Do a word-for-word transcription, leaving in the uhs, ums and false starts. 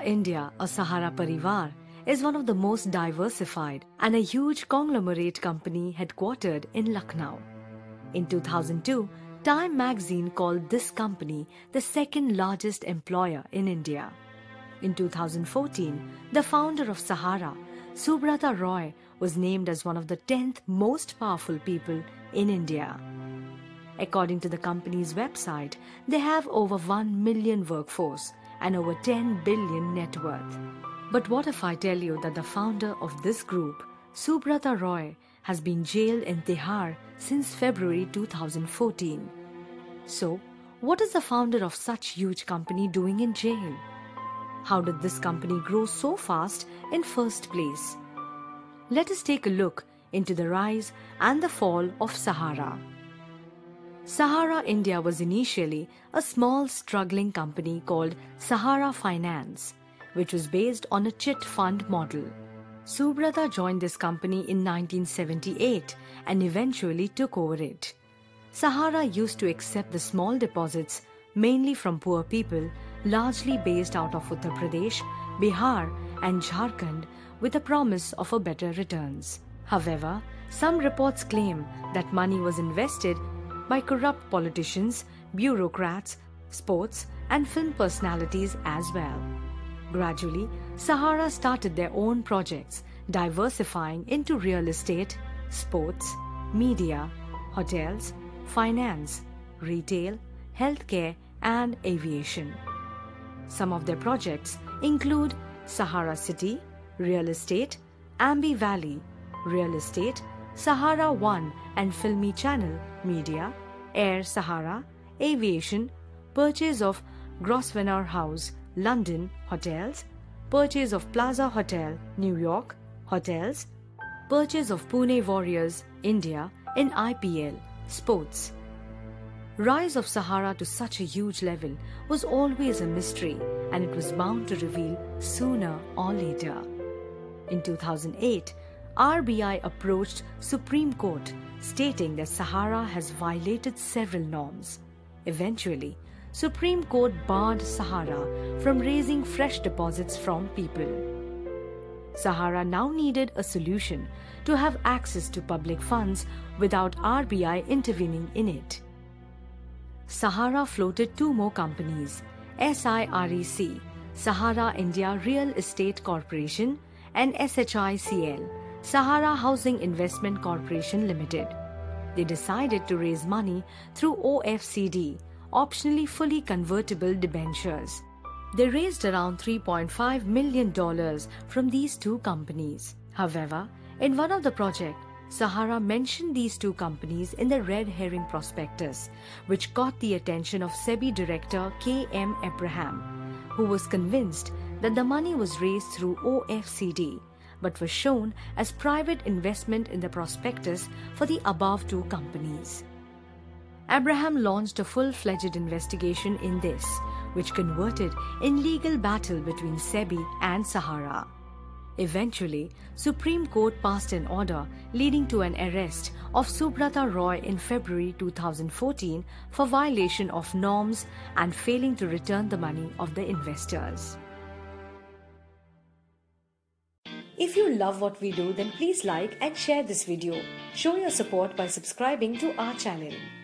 Sahara India or Sahara Parivar is one of the most diversified and a huge conglomerate company headquartered in Lucknow. In two thousand two, Time magazine called this company the second largest employer in India. In two thousand fourteen, the founder of Sahara, Subrata Roy, was named as one of the tenth most powerful people in India. According to the company's website, they have over one million workforce and over ten billion net worth. But what if I tell you that the founder of this group, Subrata Roy, has been jailed in Tihar since February two thousand fourteen? So, what is the founder of such huge company doing in jail? How did this company grow so fast in first place? Let us take a look into the rise and the fall of Sahara. Sahara India was initially a small struggling company called Sahara Finance, which was based on a chit fund model. Subrata joined this company in nineteen seventy-eight and eventually took over it. Sahara used to accept the small deposits mainly from poor people, largely based out of Uttar Pradesh, Bihar and Jharkhand, with a promise of a better returns. However, some reports claim that money was invested by corrupt politicians, bureaucrats, sports and film personalities as well. Gradually, Sahara started their own projects, diversifying into real estate, sports, media, hotels, finance, retail, healthcare and aviation. Some of their projects include Sahara City, Real Estate, Ambi Valley, Real Estate, Sahara One and Filmy Channel, Media, Air Sahara, Aviation, purchase of Grosvenor House, London, hotels, purchase of Plaza Hotel, New York, hotels, purchase of Pune Warriors, India in I P L, sports. Rise of Sahara to such a huge level was always a mystery and it was bound to reveal sooner or later. In two thousand eight, R B I approached Supreme Court stating that Sahara has violated several norms. Eventually, Supreme Court barred Sahara from raising fresh deposits from people. Sahara now needed a solution to have access to public funds without R B I intervening in it. Sahara floated two more companies, S I R E C, Sahara India Real Estate Corporation, and S H I C L, Sahara Housing Investment Corporation Limited. They decided to raise money through O F C D, optionally fully convertible debentures. They raised around three point five million dollars from these two companies. However, in one of the projects, Sahara mentioned these two companies in the red herring prospectus, which caught the attention of SEBI director K M Abraham, who was convinced that the money was raised through O F C D, but was shown as private investment in the prospectus for the above two companies. Abraham launched a full-fledged investigation in this, which converted in legal battle between SEBI and Sahara. Eventually, Supreme Court passed an order leading to an arrest of Subrata Roy in February two thousand fourteen for violation of norms and failing to return the money of the investors. If you love what we do, then please like and share this video. Show your support by subscribing to our channel.